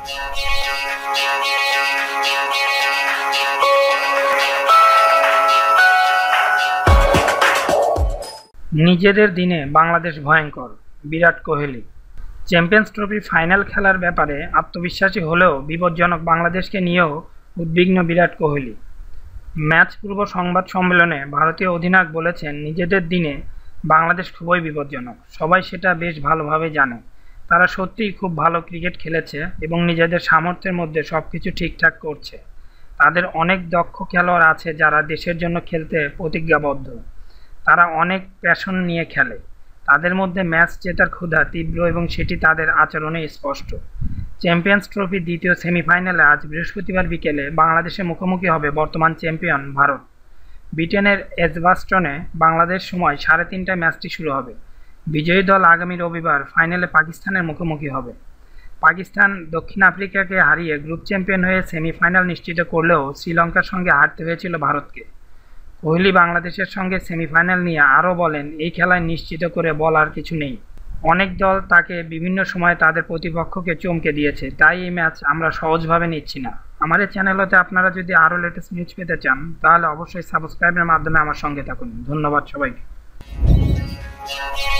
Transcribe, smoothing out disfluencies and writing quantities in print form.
নিজেদের দিনে বাংলাদেশ ভয়ঙ্কর, Virat Kohli. Champions trophy final খেলার ব্যাপারে আত্মবিশ্বাসী হলেও বিপজ্জনক বাংলাদেশকে নিয়েও উদ্বিগ্ন বিরাট কোহলি। ম্যাচ পূর্ব সংবাদ সম্মেলনে ভারতীয় অধিনায়ক বলেছেন, নিজেদের দিনে বাংলাদেশ খুবই বিপজ্জনক। সবাই সেটা বেশ ভালোভাবে জানে। তারা সত্যিই খুব ভালো ক্রিকেট খেলেছে এবং নিজেদের সামর্থ্যের মধ্যে সবকিছু ঠিকঠাক করছে। তাদের অনেক দক্ষ খেলোয়াড় আছে যারা দেশের জন্য খেলতে প্রতিজ্ঞাবদ্ধ। তারা অনেক প্যাশন নিয়ে খেলে। তাদের মধ্যে ম্যাচ জেতার ক্ষুধা তীব্র এবং সেটি তাদের আচরণে স্পষ্ট। চ্যাম্পিয়ন্স ট্রফির দ্বিতীয় সেমিফাইনালে আজ বৃহস্পতিবার বিকেলে বাংলাদেশের মুখোমুখি হবে বর্তমান চ্যাম্পিয়ন ভারত। ব্রিটেনের এজবাস্টনে বাংলাদেশ সময় 3:30টায় ম্যাচটি শুরু হবে। বিজয়ী দল আগামী রবিবার ফাইনালে পাকিস্তানের মুখোমুখি হবে। পাকিস্তান দক্ষিণ আফ্রিকাকে হারিয়ে গ্রুপ চ্যাম্পিয়ন হয়ে সেমিফাইনাল নিশ্চিত করলেও শ্রীলঙ্কার সঙ্গে হারতে হয়েছিল ভারতকে। কোহলি বাংলাদেশের সঙ্গে সেমিফাইনাল নিয়ে আরও বলেন, এই খেলায় নিশ্চিত করে বলার কিছু নেই। অনেক দল তাকে বিভিন্ন সময় তাদের প্রতিপক্ষকে চমকে দিয়েছে, তাই এই ম্যাচ আমরা সহজভাবে নিচ্ছি না। আমার এই চ্যানেলতে আপনারা যদি আরও লেটেস্ট নিউজ পেতে চান তাহলে অবশ্যই সাবস্ক্রাইবের মাধ্যমে আমার সঙ্গে থাকুন। ধন্যবাদ সবাইকে।